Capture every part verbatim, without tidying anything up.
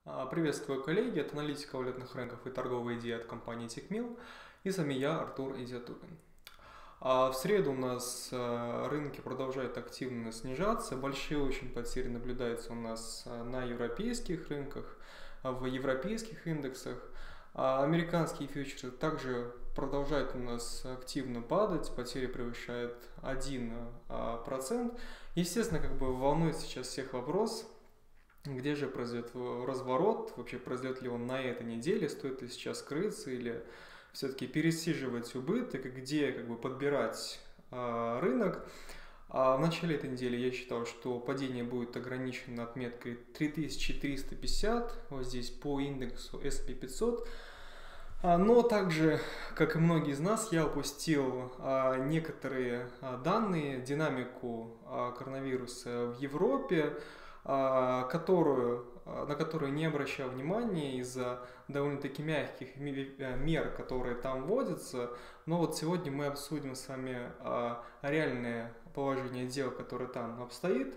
А, Приветствую, коллеги, это аналитика валютных рынков и торговые идеи от компании Тикмил. И с вами я, Артур Изятуллин. А В среду у нас а, рынки продолжают активно снижаться. Большие очень потери наблюдаются у нас а, на европейских рынках, а, в европейских индексах. А Американские фьючерсы также продолжают у нас активно падать, потери превышают один процент. Естественно, как бы волнует сейчас всех вопрос, где же произойдет разворот, вообще произойдет ли он на этой неделе, стоит ли сейчас скрыться или все-таки пересиживать убыток, и где как бы подбирать а, рынок. А в начале этой недели я считал, что падение будет ограничено отметкой три тысячи триста пятьдесят, вот здесь по индексу эс энд пи пятьсот. А, Но также, как и многие из нас, я упустил а, некоторые а, данные, динамику а, коронавируса в Европе, а, которую, а, на которую не обращал внимания из-за довольно-таки мягких ми- э, мер, которые там вводятся. Но вот сегодня мы обсудим с вами а, реальное положение дел, которое там обстоит.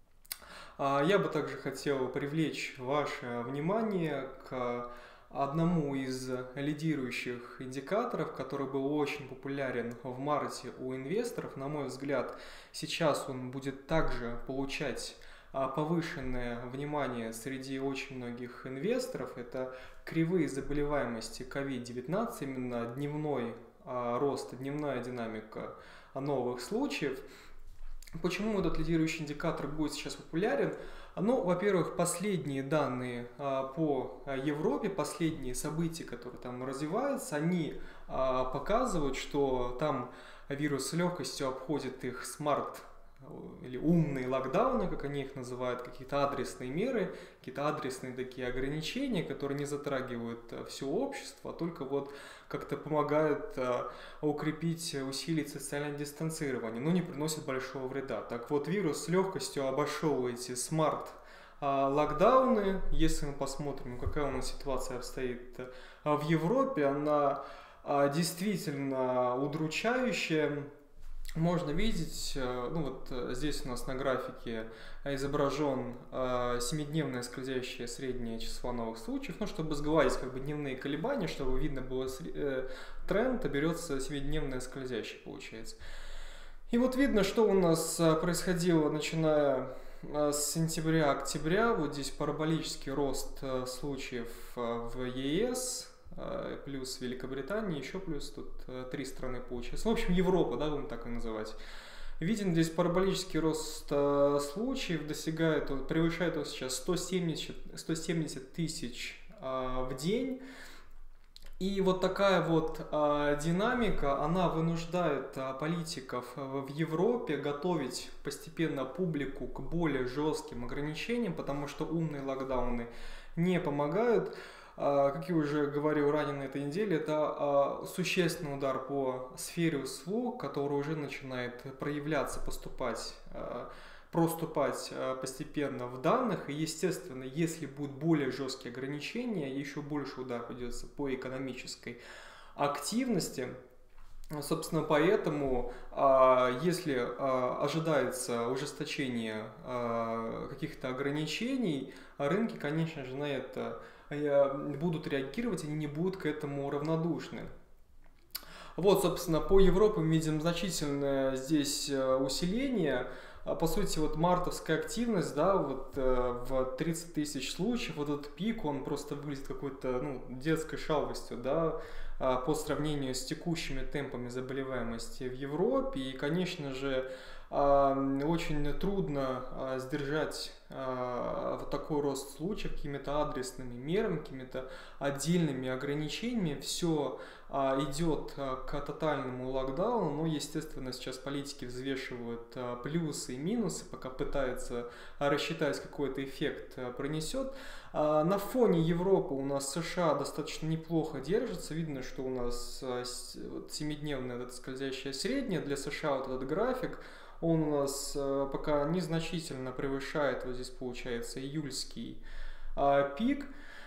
А, Я бы также хотел привлечь ваше внимание к одному из лидирующих индикаторов, который был очень популярен в марте у инвесторов. На мой взгляд, сейчас он будет также получать а, повышенное внимание среди очень многих инвесторов. Это кривые заболеваемости ковид девятнадцать, именно дневной а, рост, дневная динамика новых случаев. Почему этот лидирующий индикатор будет сейчас популярен? Ну, во-первых, последние данные а, по а, Европе, последние события, которые там развиваются, они а, показывают, что там вирус с легкостью обходит их смарт или умные локдауны, как они их называют, какие-то адресные меры, какие-то адресные такие ограничения, которые не затрагивают все общество, а только вот как-то помогают а, укрепить, усилить социальное дистанцирование, но не приносят большого вреда. Так вот, вирус с легкостью обошел эти смарт локдауны. Если мы посмотрим, какая у нас ситуация обстоит в Европе, она действительно удручающая. Можно видеть, ну вот здесь у нас на графике изображен семидневное скользящее среднее число новых случаев, ну чтобы сгладить как бы дневные колебания, чтобы видно было тренд, а берется семидневное скользящее получается. И вот видно, что у нас происходило, начиная с сентября-октября, вот здесь параболический рост случаев в ЕС, плюс Великобритания, еще плюс тут три страны получается. В общем, Европа, да, будем так и называть. Виден здесь параболический рост случаев, достигает, превышает он сейчас сто семьдесят, сто семьдесят тысяч в день. И вот такая вот а, динамика, она вынуждает а, политиков в Европе готовить постепенно публику к более жестким ограничениям, потому что умные локдауны не помогают. А, как я уже говорил ранее на этой неделе, это а, существенный удар по сфере услуг, который уже начинает проявляться, поступать. А, проступать постепенно в данных, и естественно, если будут более жесткие ограничения, еще больше удар придется по экономической активности. Собственно, поэтому, если ожидается ужесточение каких-то ограничений, рынки, конечно же, на это будут реагировать, они не будут к этому равнодушны. Вот, собственно, по Европе мы видим значительное здесь усиление. По сути, вот мартовская активность, да, вот э, в тридцать тысяч случаев, вот этот пик, он просто выглядит какой-то, ну, детской шалостью, да, э, по сравнению с текущими темпами заболеваемости в Европе. И, конечно же, э, очень трудно э, сдержать э, вот такой рост случаев какими-то адресными мерами, какими-то отдельными ограничениями. Все идет к тотальному локдауну, но, естественно, сейчас политики взвешивают плюсы и минусы, пока пытаются рассчитать, какой это эффект принесет. На фоне Европы у нас США достаточно неплохо держится. Видно, что у нас семидневное скользящее среднее. Для США вот этот график, он у нас пока незначительно превышает, вот здесь получается июльский пик.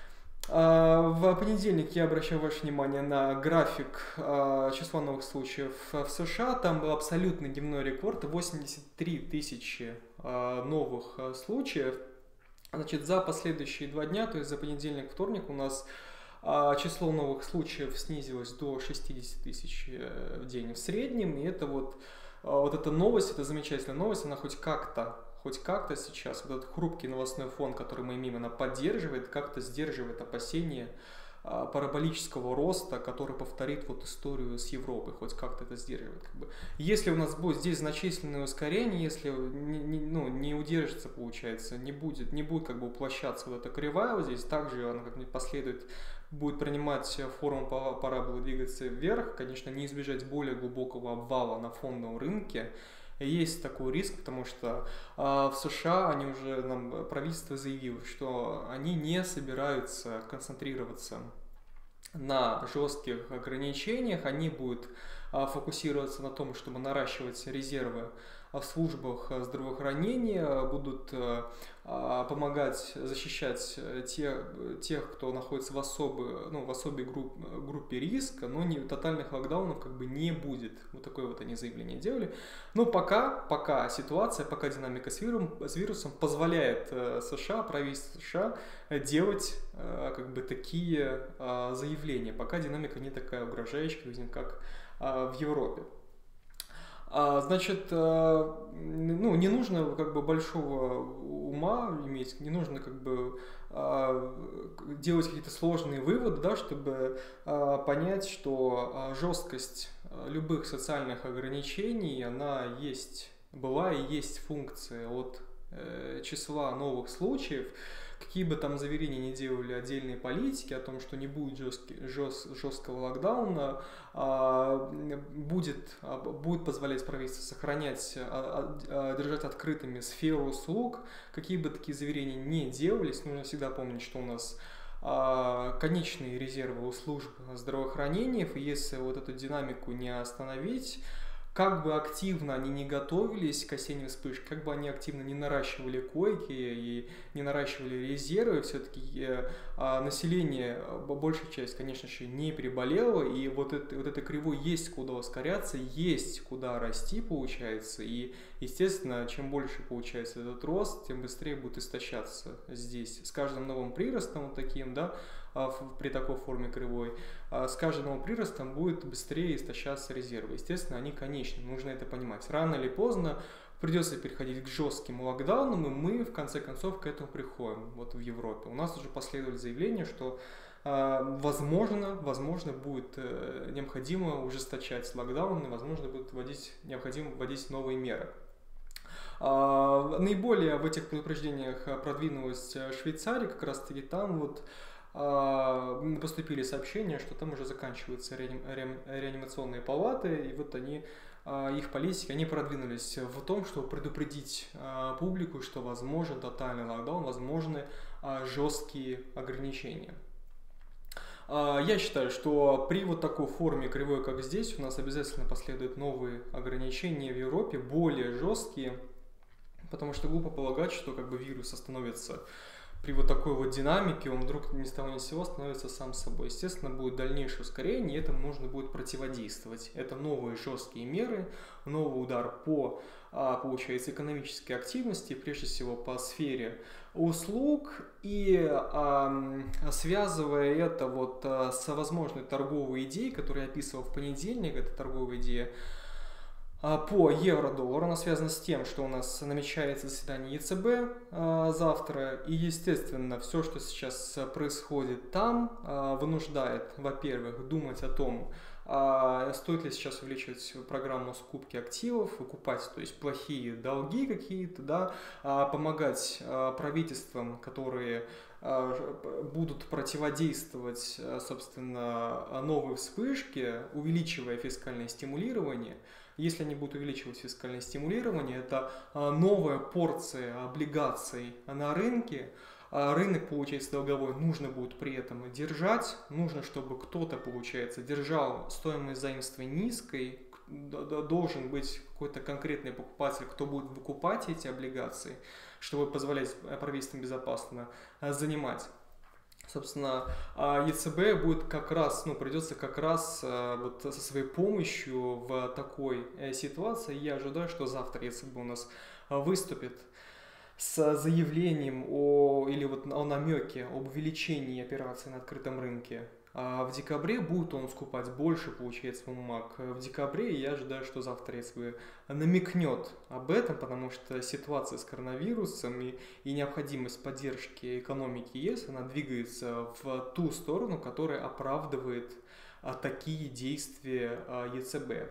В понедельник я обращал ваше внимание на график числа новых случаев в США. Там был абсолютный дневной рекорд, восемьдесят три тысячи новых случаев. Значит, за последующие два дня, то есть за понедельник, вторник, у нас а, число новых случаев снизилось до шестидесяти тысяч в день в среднем, и это вот, а, вот эта новость, это замечательная новость, она хоть как-то, хоть как-то сейчас, вот этот хрупкий новостной фон, который мы имеем, она поддерживает, как-то сдерживает опасения параболического роста, который повторит вот историю с Европой, хоть как-то это сдерживает. Как бы. Если у нас будет здесь значительное ускорение, если не, не, ну, не удержится, получается, не будет, не будет как бы уплощаться вот эта кривая вот здесь, также она как бы последует, будет принимать форму параболы, двигаться вверх, конечно, не избежать более глубокого обвала на фондовом рынке. Есть такой риск, потому что э, в США они уже, нам правительство заявило, что они не собираются концентрироваться на жестких ограничениях, они будут э, фокусироваться на том, чтобы наращивать резервы в службах здравоохранения, будут э, помогать защищать тех, тех, кто находится в особой, ну, в особой групп, группе риска, но не, тотальных локдаунов как бы не будет. Вот такое вот они заявление делали. Но пока, пока ситуация, пока динамика с вирусом, с вирусом позволяет э, США, правительству США делать э, как бы такие э, заявления, пока динамика не такая угрожающая, как э, в Европе. Значит, ну, не нужно как бы большого ума иметь, не нужно как бы делать какие-то сложные выводы, да, чтобы понять, что жесткость любых социальных ограничений, она есть, была и есть функция от числа новых случаев. Какие бы там заверения ни делали отдельные политики о том, что не будет жесткий, жест, жесткого локдауна, а, будет, а, будет позволять правительству сохранять, а, а, держать открытыми сферу услуг, какие бы такие заверения ни делались, нужно всегда помнить, что у нас а, конечные резервы у служб здравоохранения, и если вот эту динамику не остановить, как бы активно они не готовились к осенней вспышке, как бы они активно не наращивали койки и не наращивали резервы, все-таки а, население, большая часть, конечно же, не переболела, и вот, это, вот этой кривой есть куда ускоряться, есть куда расти, получается, и, естественно, чем больше получается этот рост, тем быстрее будет истощаться здесь. С каждым новым приростом вот таким, да, при такой форме кривой, с каждым новым приростом будет быстрее истощаться резервы. Естественно, они конечны, нужно это понимать. Рано или поздно придется переходить к жестким локдаунам, и мы в конце концов к этому приходим вот в Европе. У нас уже последовали заявления, что возможно, возможно будет необходимо ужесточать локдауны, возможно будет вводить, необходимо вводить новые меры. Наиболее в этих предупреждениях продвинулась Швейцария, как раз таки там вот поступили сообщения, что там уже заканчиваются реанимационные палаты, и вот они, их политики, они продвинулись в том, чтобы предупредить публику, что возможен тотальный локдаун, возможны жесткие ограничения. Я считаю, что при вот такой форме кривой, как здесь, у нас обязательно последуют новые ограничения в Европе, более жесткие, потому что глупо полагать, что как бы вирус остановится при вот такой вот динамике, он вдруг ни с того ни с сего становится сам собой. Естественно, будет дальнейшее ускорение, и этому нужно будет противодействовать. Это новые жесткие меры, новый удар по, получается, экономической активности, прежде всего по сфере услуг, и а, связывая это вот а, с возможной торговой идеей, которую я описывал в понедельник, это торговая идея по евро-доллару, она связана с тем, что у нас намечается заседание ЕЦБ э, завтра, и, естественно, все, что сейчас происходит там, э, вынуждает, во-первых, думать о том, э, стоит ли сейчас увеличивать программу скупки активов, выкупать, то есть плохие долги какие-то, да, э, помогать э, правительствам, которые э, будут противодействовать, э, собственно, новой вспышке, увеличивая фискальное стимулирование. Если они будут увеличивать фискальное стимулирование, это новая порция облигаций на рынке. Рынок, получается, долговой нужно будет при этом держать. Нужно, чтобы кто-то, получается, держал стоимость заимства низкой. Должен быть какой-то конкретный покупатель, кто будет выкупать эти облигации, чтобы позволять правительствам безопасно занимать. Собственно, ЕЦБ будет как раз, ну, придется как раз вот со своей помощью в такой ситуации. Я ожидаю, что завтра ЕЦБ у нас выступит с заявлением о, или вот о намеке об увеличении операций на открытом рынке. А в декабре будет он скупать больше, получается, бумаг. В декабре я ожидаю, что завтра ЕЦБ намекнет об этом, потому что ситуация с коронавирусом и, и необходимость поддержки экономики ЕС, она двигается в ту сторону, которая оправдывает а, такие действия а, ЕЦБ.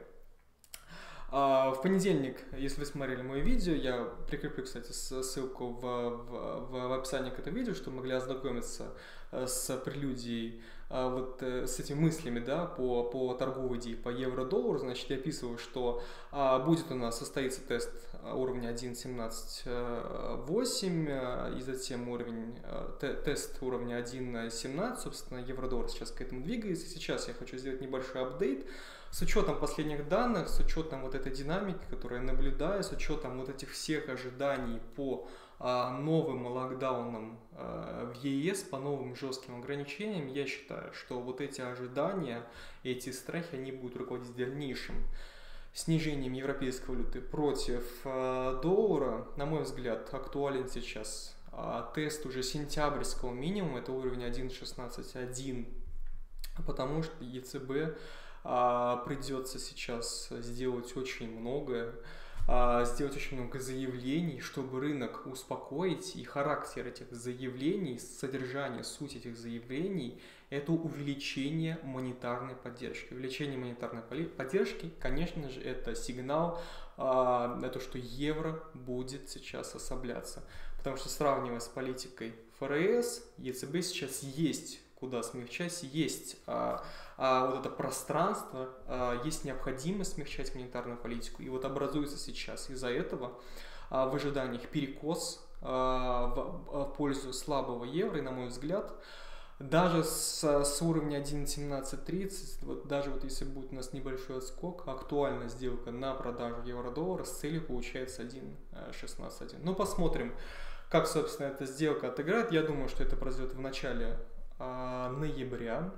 В понедельник, если вы смотрели мое видео, я прикреплю, кстати, ссылку в, в, в описании к этому видео, чтобы могли ознакомиться с прелюдией, вот с этими мыслями, да, по, по торговой идее, по евро-доллару. Значит, я описываю, что будет у нас, состоится тест уровня один семнадцать восемь, и затем уровень, тест уровня один семнадцать, собственно, евро-доллар сейчас к этому двигается. Сейчас я хочу сделать небольшой апдейт. С учетом последних данных, с учетом вот этой динамики, которую я наблюдаю, с учетом вот этих всех ожиданий по а, новым локдаунам а, в ЕС, по новым жестким ограничениям, я считаю, что вот эти ожидания, эти страхи, они будут руководить дальнейшим снижением европейской валюты против а, доллара. На мой взгляд, актуален сейчас а, тест уже сентябрьского минимума, это уровень один шестнадцать один, потому что ЕЦБ А, придется сейчас сделать очень многое, а, сделать очень много заявлений, чтобы рынок успокоить, и характер этих заявлений, содержание, суть этих заявлений – это увеличение монетарной поддержки. Увеличение монетарной поддержки, конечно же, это сигнал а, на то, что евро будет сейчас ослабляться, потому что, сравнивая с политикой ФРС, ЕЦБ сейчас есть куда смягчать, есть а, а, вот это пространство, а, есть необходимость смягчать монетарную политику, и вот образуется сейчас из-за этого а, в ожиданиях перекос а, в, в пользу слабого евро, и, на мой взгляд, даже с, с уровня один семнадцать тридцать, вот даже вот если будет у нас небольшой отскок, актуальная сделка на продажу евро-доллара с целью получается один шестнадцать один. Ну, посмотрим, как, собственно, эта сделка отыграет. Я думаю, что это произойдет в начале ноября.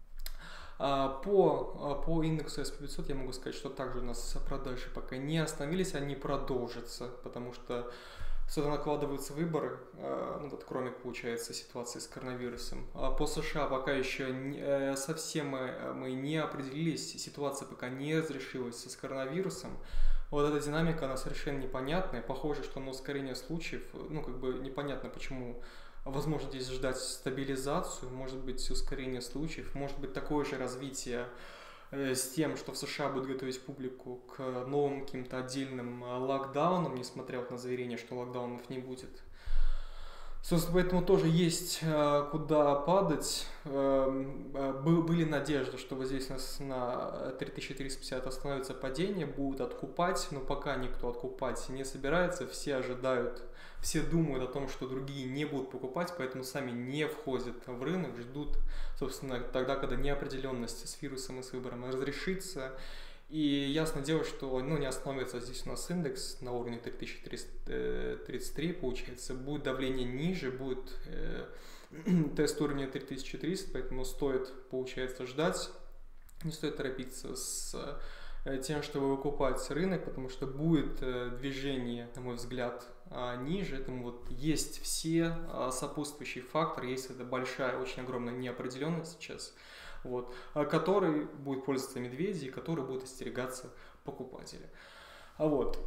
По, по индексу эс пи пятьсот я могу сказать, что также у нас продажи пока не остановились, они продолжатся, потому что сюда накладываются выборы, ну, вот, кроме, получается, ситуации с коронавирусом. По США пока еще совсем мы не определились, ситуация пока не разрешилась с коронавирусом. Вот эта динамика, она совершенно непонятная, похоже, что на ускорение случаев, ну, как бы непонятно, почему. Возможно, здесь ждать стабилизацию, может быть, ускорение случаев, может быть, такое же развитие э, с тем, что в США будут готовить публику к новым каким-то отдельным локдаунам, несмотря вот на заверение, что локдаунов не будет. Собственно, поэтому тоже есть э, куда падать. Э, были надежды, что вот здесь у нас на три тысячи триста пятьдесят остановится падение, будут откупать, но пока никто откупать не собирается, все ожидают, все думают о том, что другие не будут покупать, поэтому сами не входят в рынок, ждут, собственно, тогда, когда неопределенность с вирусом и с выбором разрешится. И ясно дело, что, ну, не остановится здесь у нас индекс на уровне три тысячи триста тридцать три, получается, будет давление ниже, будет э, тест уровня три тысячи триста, поэтому стоит, получается, ждать, не стоит торопиться с э, тем, чтобы выкупать рынок, потому что будет э, движение, на мой взгляд, э, ниже, этому вот есть все э, сопутствующие факторы, есть эта большая, очень огромная неопределенность сейчас, вот, который будет пользоваться медведи и который будет остерегаться покупатели. Вот.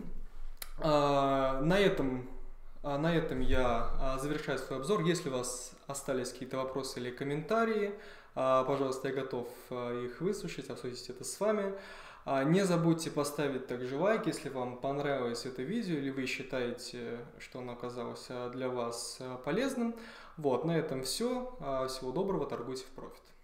На этом, на этом я завершаю свой обзор. Если у вас остались какие-то вопросы или комментарии, пожалуйста, я готов их выслушать, обсудить это с вами. Не забудьте поставить также лайк, если вам понравилось это видео или вы считаете, что оно оказалось для вас полезным. Вот, на этом все. Всего доброго, торгуйте в профит.